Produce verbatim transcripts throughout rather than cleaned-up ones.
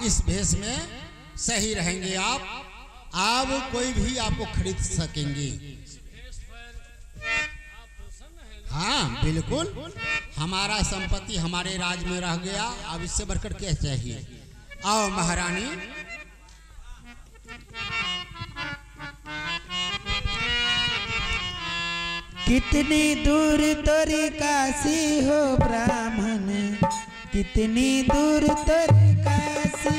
इस भेष में सही रहेंगे आप। अब कोई भी आपको खरीद सकेंगे। हाँ बिल्कुल, हमारा संपत्ति हमारे राज में रह गया, अब इससे बढ़कर क्या चाहिए। आओ महारानी। कितनी दूर तोरी काशी हो ब्राह्मण, कितनी दूर तोरी काशी।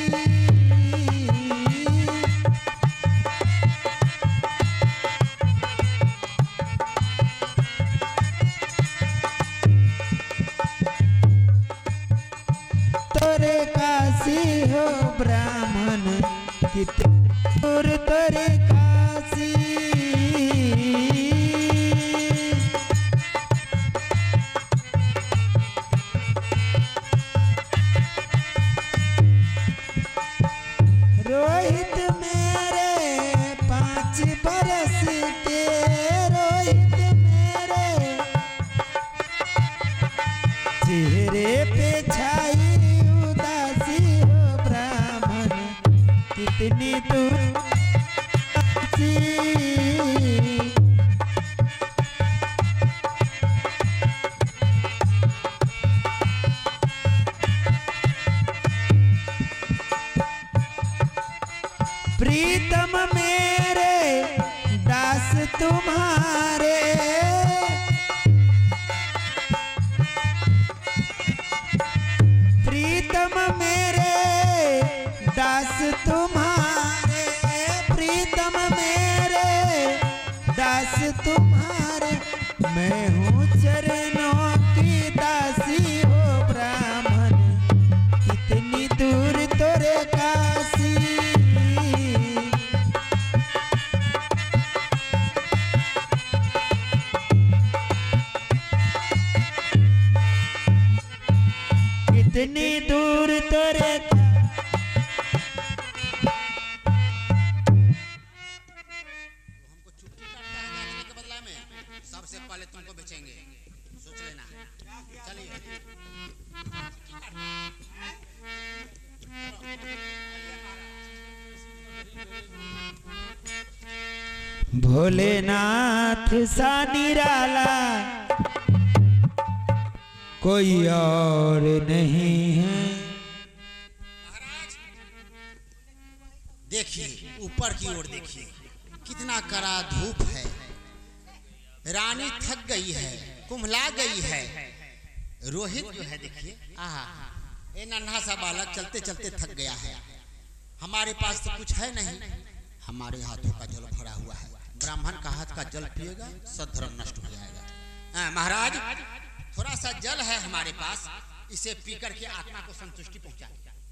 तोरे काशी हो ब्राह्मण, कितनी दूर तोरे काशी। रोहित मेरे पाँच बरस के, रोहित मेरे चेहरे पे छाई उदासी हो ब्राह्मण, कितनी दूर प्रीतम मेरे दास तुम्हारे, प्रीतम मेरे दास तुम्हारे, प्रीतम मेरे दास तुम्हारे। मैं हूँ चरणों की दासी हो ब्राह्मण, कितनी दूर तोरे काशी। कितनी दूर तोरे हमको छुट्टी काटता है नाचने के बदला में, सबसे पहले तुमको बेचेंगे, सोच लेना। चलिए भोलेनाथ सा निराला कोई और नहीं है। महाराज देखिए, ऊपर की ओर देखिए, कितना कड़ा धूप है। रानी थक गई है, कुम्हला गई है। रोहित जो है देखिए, आहा, ये नन्हा सा बालक चलते चलते थक गया है। हमारे पास तो कुछ है नहीं, हमारे हाथों का जल भरा हुआ है। ब्राह्मण का हाथ का जल पिएगा, सद्धर्म नष्ट हो जाएगा। महाराज थोड़ा सा जल है हमारे पास, इसे पीकर के आत्मा को संतुष्टि पहुंचा।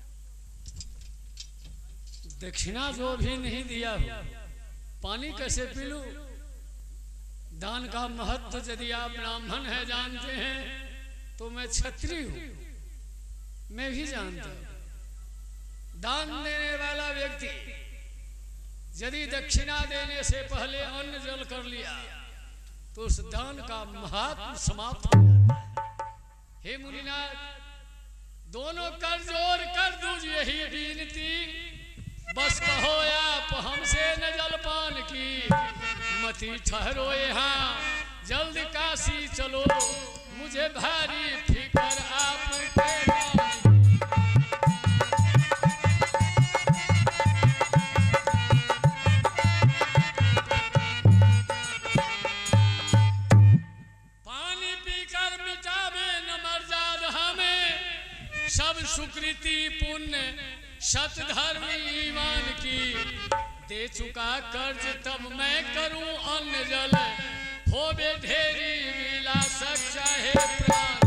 दक्षिणा जो भी नहीं दिया हो, पानी कैसे पी लूं? दान का महत्व यदि आप ब्राह्मण है जानते हैं तो मैं क्षत्रिय हूं, मैं भी जानता हूं। दान देने वाला व्यक्ति यदि दक्षिणा देने से पहले अन्न जल कर लिया तो उस दान का महत्व समाप्त हो जाता है। हे मुनिनाथ, दोनों कर जोर कर दूज यही विनती, बस कहो आप हमसे न जलपान की, मति ठहरो यहाँ जल्द काशी चलो, मुझे भारी फिकर आपके। सब सुकृति पुण्य सत धर्म ईमान की, दे चुका कर्ज तब मैं करूं अन्न जल, हो बे ढेरी विलासक चाहे प्राण।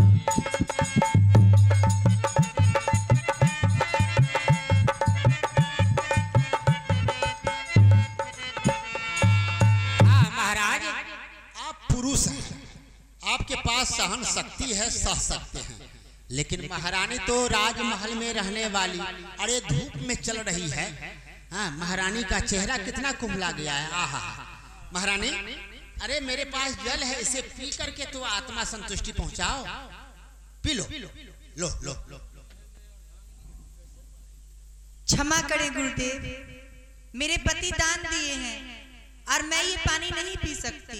हाँ महाराज, आप पुरुष हैं, आपके पास सहन शक्ति है, सह सकते हैं। लेकिन महारानी तो राजमहल में रहने वाली, अरे धूप में चल रही है। हाँ, महारानी का चेहरा कितना कुम्हला गया है। आहा, महारानी, अरे मेरे पास जल है, इसे पी करके तो आत्मा संतुष्टि पहुंचाओ। पी लो, लो लो लो। क्षमा करें गुरुदेव, मेरे पति दान दिए हैं और मैं ये पानी नहीं पी सकती।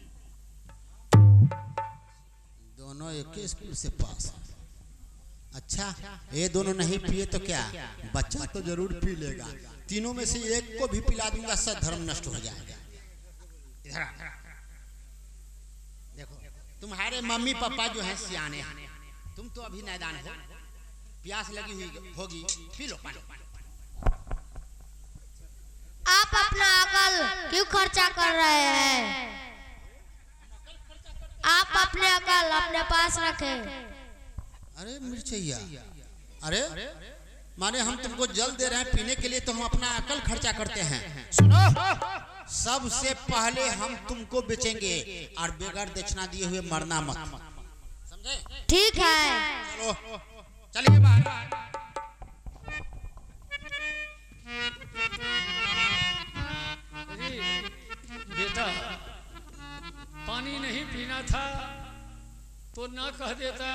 दोनों एक ही स्कूल से पास। अच्छा, ये दोनों नहीं पिए तो क्या, बच्चा तो जरूर पी लेगा। तीनों में से एक को भी पिला दूंगा, सब धर्म नष्ट हो जाएगा। इधर आ। देखो, तुम्हारे मम्मी पापा जो है सियाने हैं, तुम तो अभी नादान हो, प्यास लगी हुई होगी, पी लो पानी। आप अपना अकल क्यों खर्चा कर रहे हैं? आप अपने अकल अपने पास रखें। अरे मिर्चैया, अरे माने हम तुमको जल दे रहे हैं पीने के लिए, तो हम अपना अकल खर्चा करते हैं। सुनो, सबसे पहले हम तुमको बेचेंगे और बेगर दक्षिणा दिए हुए मरना मत, समझे? ठीक है, चलो चलिए बाहर। बेटा, पानी नहीं पीना था तो ना कह देता।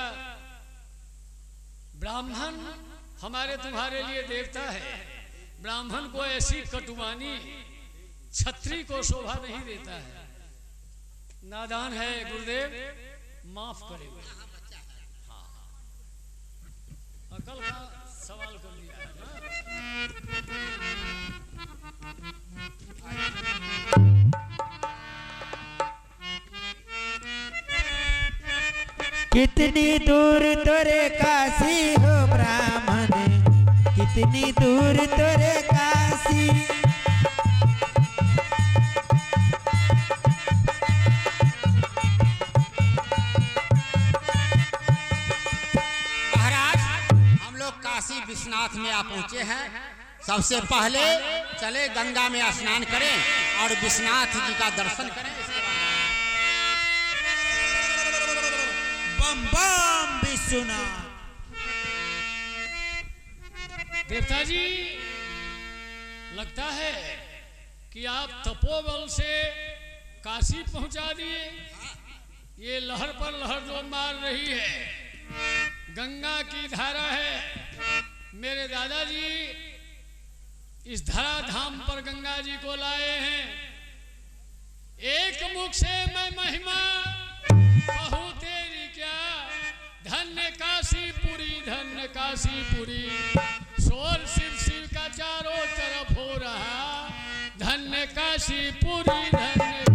ब्राह्मण हमारे तुम्हारे लिए देवता है। ब्राह्मण को ऐसी कटुवानी छत्री को शोभा नहीं देता है। नादान है गुरुदेव, माफ करेगा। हाँ, अकल का सवाल कर लिया है कितनी दूर तोरे काशी हो ब्राह्मण, कितनी दूर तोरे काशी। महाराज, हम लोग काशी विश्वनाथ में आ पहुंचे हैं। सबसे पहले चले गंगा में स्नान करें और विश्वनाथ जी का दर्शन करें। बम बम विश्वनाथ। देवता जी, लगता है कि आप तपोबल से काशी पहुंचा दिए। ये लहर पर लहर जो मार रही है, गंगा की धारा है। मेरे दादाजी इस धरा धाम पर गंगा जी को लाए हैं। एक मुख से मैं महिमा कहूँ तेरी क्या, धन्य काशीपुरी, धन्य काशीपुरी। शोर शिव शिव का चारों तरफ हो रहा, धन्य काशीपुरी, धन्य काशीपुरी।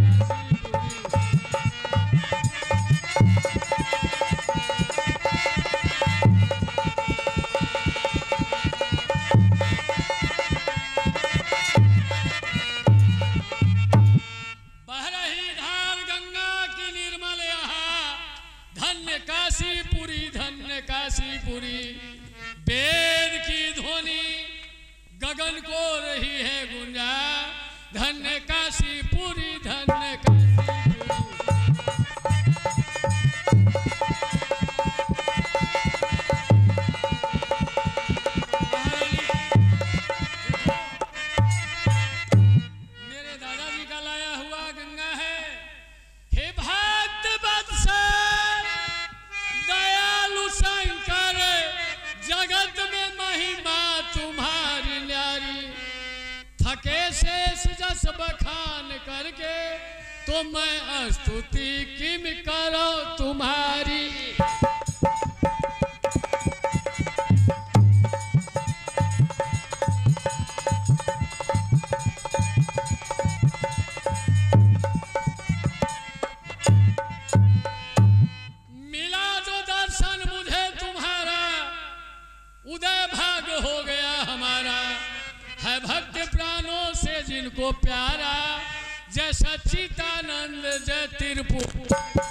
बह रही धार गंगा की निर्मल यहाँ, धन्य काशीपुरी, धन्य काशीपुरी। वेद की ध्वनि गगन को रही है गुंजा, धन्य काशीपुरी, धन्य काशीपुरी। मेरे दादाजी का लाया हुआ गंगा है। हे भक्त वत्सल दयालु शंकर, जगत में महिमा तुम्हारी न्यारी। थके शेष जस बखान करके, तो मैं स्तुति किम करो तुम्हारी। मिला जो दर्शन मुझे तुम्हारा, उदय भाग हो गया हमारा। है भक्त प्राणों से जिनको प्यारा, जय सच्चिदानंद जय त्रिपुर।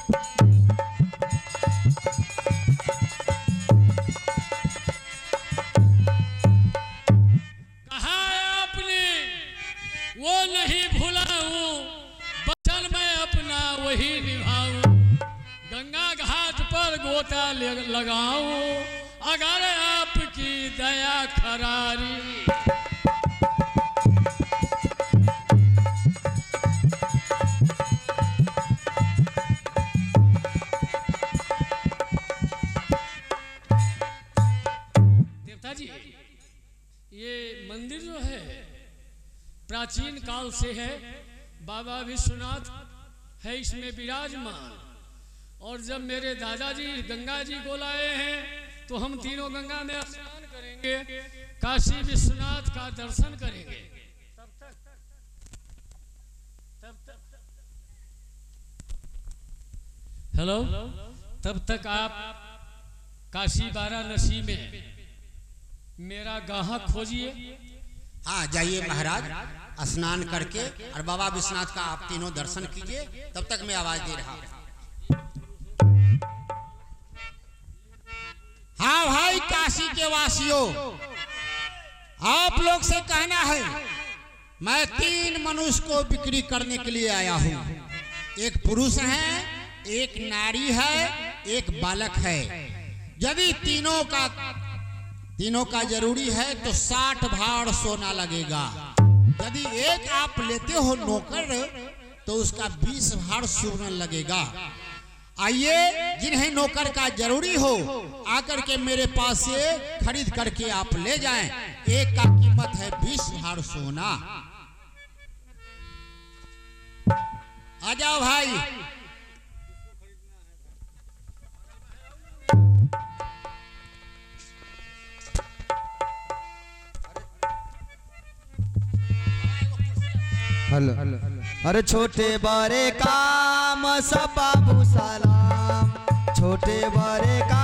कहा है आपने वो नहीं भुलाऊं, वचन मैं अपना वही निभाऊं। गंगा घाट पर गोता लगाऊं, अगर आपकी दया खरारी। देवता जी, ये मंदिर जो है प्राचीन काल से है, बाबा विश्वनाथ है इसमें विराजमान। और जब मेरे दादाजी गंगा जी को लाए हैं तो हम तीनों गंगा में स्नान करेंगे, काशी विश्वनाथ का दर्शन करेंगे। तब तक तब तक हेलो तब तक आप काशी वाराणसी में मेरा गाहक खोजिए। हाँ जाइए महाराज, स्नान करके और बाबा विश्वनाथ का आप तीनों दर्शन कीजिए। तब तक मैं आवाज दे रहा हूँ। हाँ भाई काशी के वासियों, आप लोग से कहना है, मैं तीन मनुष्य को बिक्री करने के लिए आया हूँ। एक पुरुष है, एक नारी है, एक बालक है। यदि तीनों का तीनों का जरूरी है तो साठ भाड़ सोना लगेगा। यदि एक आप लेते हो नौकर तो उसका बीस भाड़ सोना लगेगा। आइए, जिन्हें नौकर का जरूरी हो आकर के मेरे पास से खरीद करके आप ले जाएं। एक का कीमत है बीस भाड़ सोना। आ जाओ भाई। हेलो, अरे छोटे बड़े काम सब बाबू सलाम, छोटे बड़े काम